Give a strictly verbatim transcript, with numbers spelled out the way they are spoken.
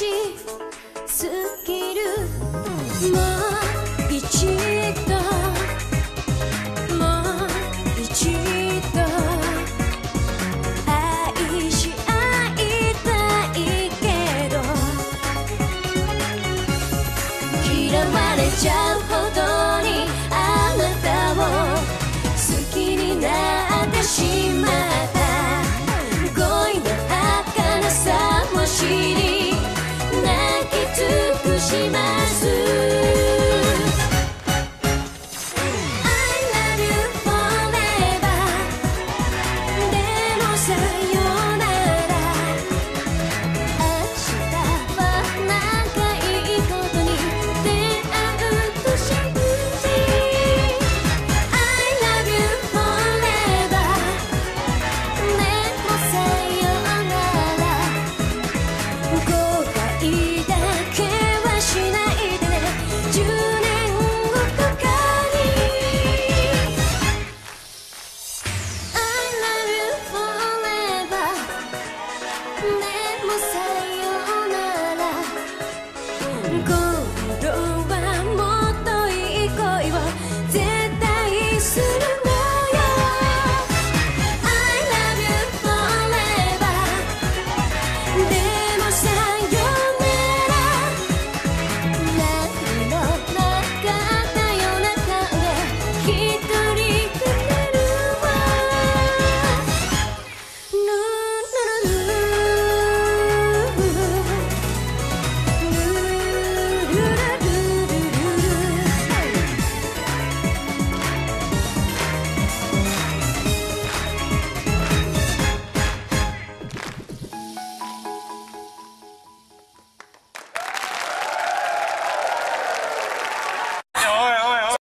しすぎる。もう一度もう一度愛し合いたいけど嫌われちゃうほどにあなたを好きになってしまった。恋の儚さを知り泣き尽くします。 I love you forever でもさよなら。明日は長いことに出会うと信じ I love you forever でもさよなら。後悔だけはしないでね。じゅうねんごとかに I love you forever でもさよなら。